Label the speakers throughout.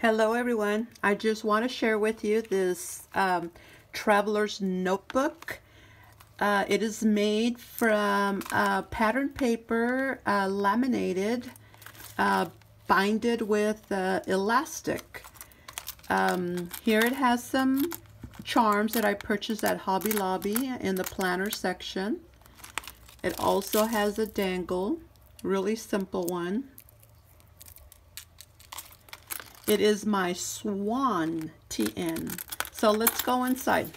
Speaker 1: Hello everyone. I just want to share with you this traveler's notebook. It is made from pattern paper, laminated, binded with elastic. Here it has some charms that I purchased at Hobby Lobby in the planner section. It also has a dangle, really simple one. It is my Swan TN. So let's go inside.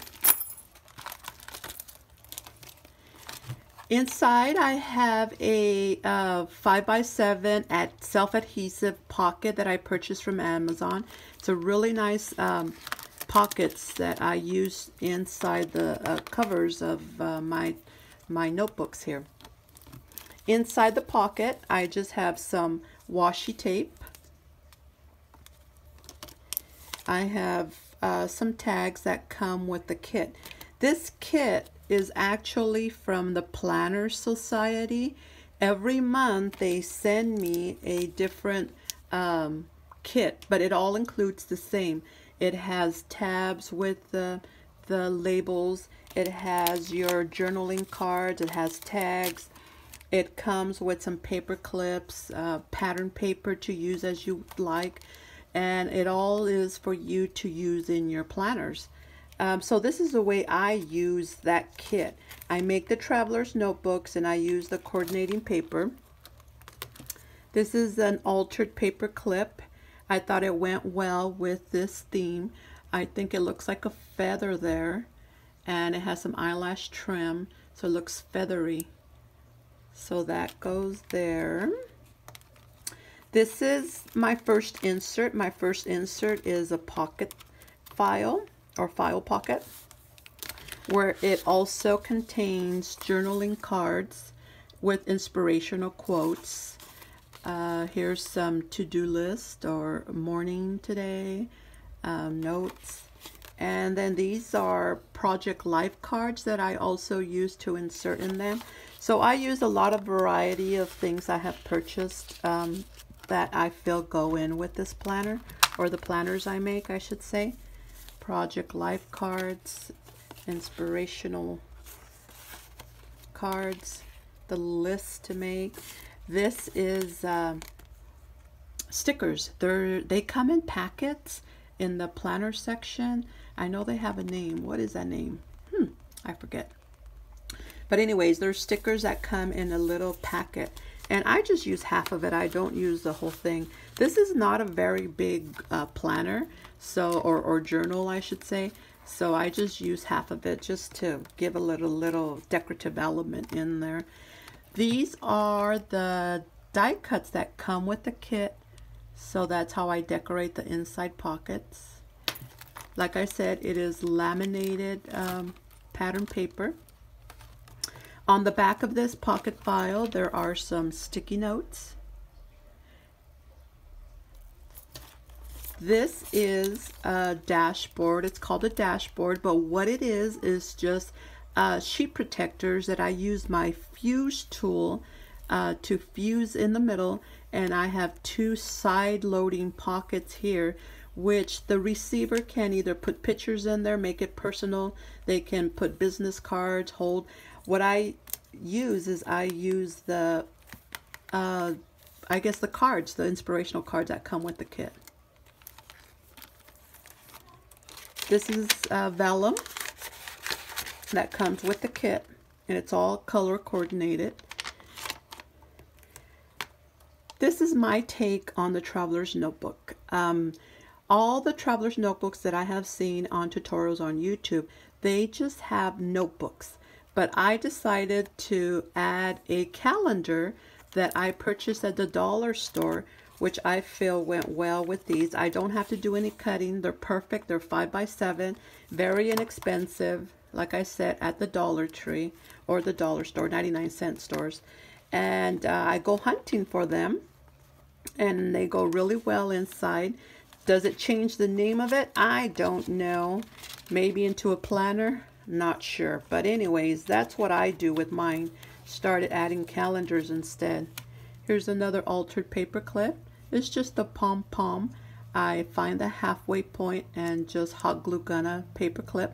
Speaker 1: Inside I have a 5x7 at self-adhesive pocket that I purchased from Amazon. It's a really nice pockets that I use inside the covers of my notebooks here. Inside the pocket I just have some washi tape. I have some tags that come with the kit. This kit is actually from the Planner Society. Every month they send me a different kit, but it all includes the same. It has tabs with the labels. It has your journaling cards. It has tags. It comes with some paper clips, pattern paper to use as you like. And it all is for you to use in your planners. So this is the way I use that kit. I make the traveler's notebooks and I use the coordinating paper. This is an altered paper clip. I thought it went well with this theme. I think it looks like a feather there, and it has some eyelash trim, so it looks feathery. So that goes there. This is my first insert. My first insert is a pocket file or file pocket, where it also contains journaling cards with inspirational quotes. Here's some to-do list or morning today, notes. And then these are Project Life cards that I also use to insert in them. So I use a lot of variety of things I have purchased that I feel go in with this planner, or the planners I make, I should say. Project Life cards, inspirational cards, the list to make. This is stickers. They come in packets in the planner section. I know they have a name. What is that name? I forget. But anyways, there's stickers that come in a little packet. And I just use half of it. I don't use the whole thing. This is not a very big planner, so or journal, I should say. So I just use half of it just to give a little decorative element in there. These are the die cuts that come with the kit. So that's how I decorate the inside pockets. Like I said, it is laminated pattern paper. On the back of this pocket file, there are some sticky notes. This is a dashboard. It's called a dashboard, but what it is just sheet protectors that I use my fuse tool to fuse in the middle, and I have two side loading pockets here, which the receiver can either put pictures in there, make it personal. They can put business cards, hold. What I use is I use the I guess the cards, the inspirational cards that come with the kit. This is vellum that comes with the kit, and it's all color coordinated. This is my take on the traveler's notebook. All the traveler's notebooks that I have seen on tutorials on YouTube, they just have notebooks. But I decided to add a calendar that I purchased at the dollar store, which I feel went well with these. I don't have to do any cutting. They're perfect. They're 5x7, very inexpensive. Like I said, at the Dollar Tree or the dollar store, 99-cent stores. And I go hunting for them, and they go really well inside. Does it change the name of it? I don't know. Maybe into a planner. Not sure, but anyways, that's what I do with mine. Started adding calendars instead. Here's another altered paper clip. It's just a pom-pom. I find the halfway point and just hot glue gun a paper clip.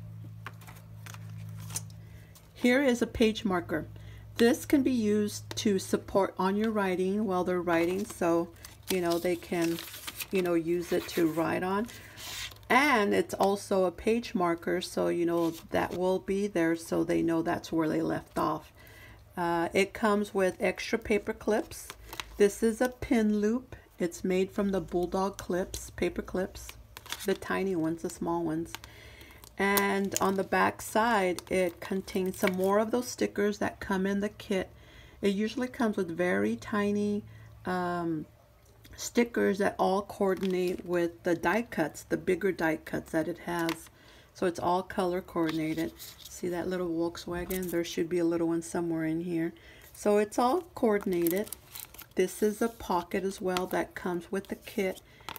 Speaker 1: Here is a page marker. This can be used to support on your writing while they're writing, so they can use it to write on. And it's also a page marker, so that will be there so they know that's where they left off. It comes with extra paper clips. This is a pin loop. It's made from the Bulldog clips, paper clips, the tiny ones, the small ones. And on the back side, it contains some more of those stickers that come in the kit. It usually comes with very tiny stickers that all coordinate with the die cuts, the bigger die cuts that it has. So it's all color coordinated. See that little Volkswagen? There should be a little one somewhere in here. So it's all coordinated. This is a pocket as well that comes with the kit.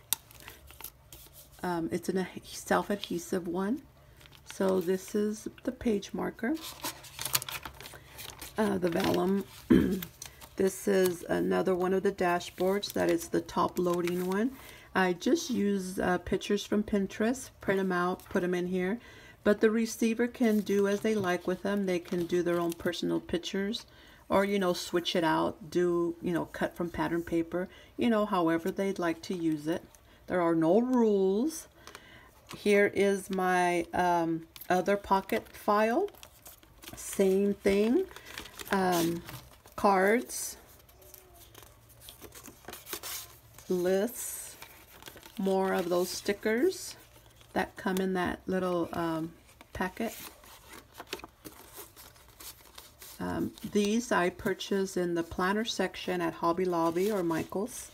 Speaker 1: It's a self-adhesive one. So this is the page marker. The vellum. This is another one of the dashboards. That is the top loading one. I just use pictures from Pinterest, print them out, put them in here. But the receiver can do as they like with them. They can do their own personal pictures, or switch it out, do cut from pattern paper, however they'd like to use it. There are no rules. Here is my other pocket file. Same thing. Cards, lists, more of those stickers that come in that little packet. These I purchased in the planner section at Hobby Lobby or Michael's.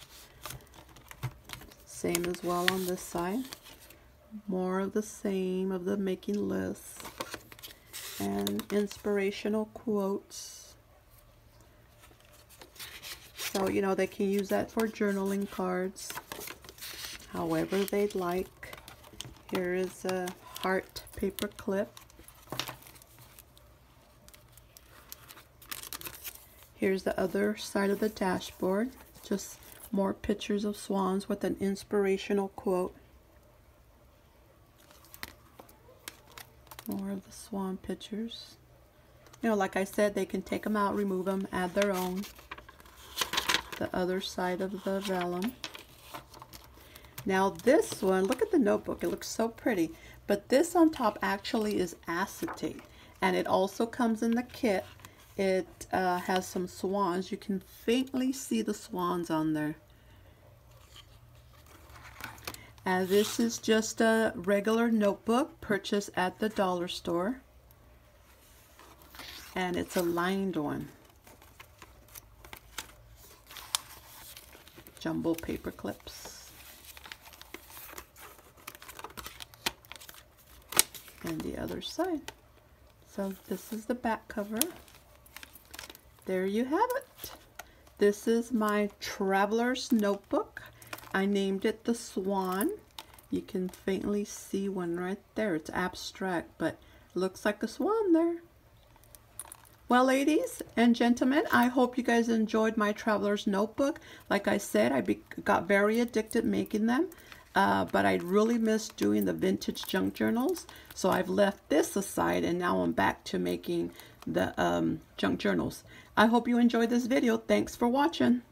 Speaker 1: Same as well on this side. More of the same of the making lists and inspirational quotes. So, they can use that for journaling cards, however they'd like. Here is a heart paper clip. Here's the other side of the dashboard. Just more pictures of swans with an inspirational quote. More of the swan pictures. Like I said, they can take them out, remove them, add their own. The other side of the vellum. Now this one, look at the notebook. It looks so pretty. But this on top actually is acetate. And it also comes in the kit. It has some swans. You can faintly see the swans on there. And this is just a regular notebook purchased at the dollar store. And it's a lined one. Jumbo paper clips. And the other side. So this is the back cover. There you have it. This is my traveler's notebook. I named it the Swan. You can faintly see one right there. It's abstract, but it looks like a swan there. Well, ladies and gentlemen, I hope you guys enjoyed my traveler's notebook. Like I said, I got very addicted making them, but I really missed doing the vintage junk journals. So I've left this aside, and now I'm back to making the junk journals. I hope you enjoyed this video. Thanks for watching.